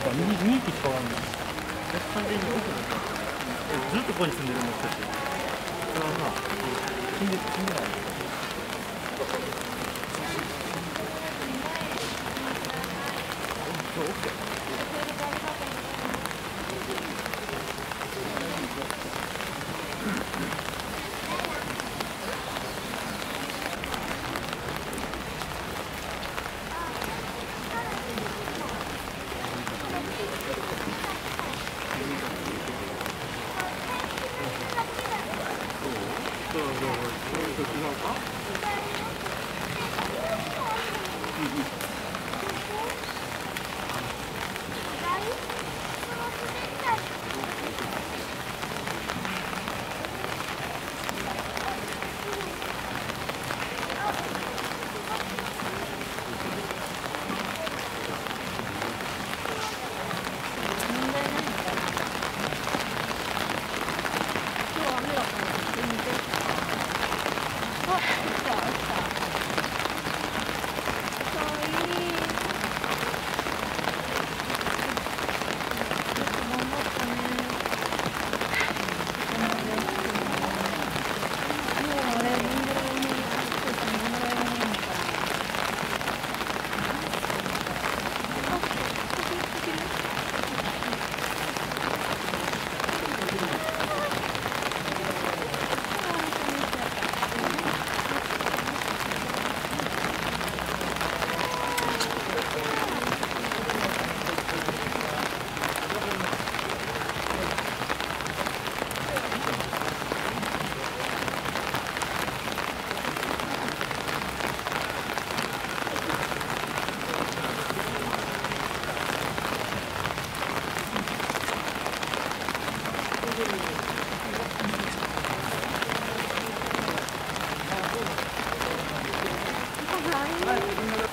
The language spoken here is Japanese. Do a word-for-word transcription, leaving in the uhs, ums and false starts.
にに駅しかわかんない。完全に奥だった。ずっとここに住んでるの人たち。それはまあ死んで死んでない。そう、オッケー。そうそうそう、そう違うか？はい。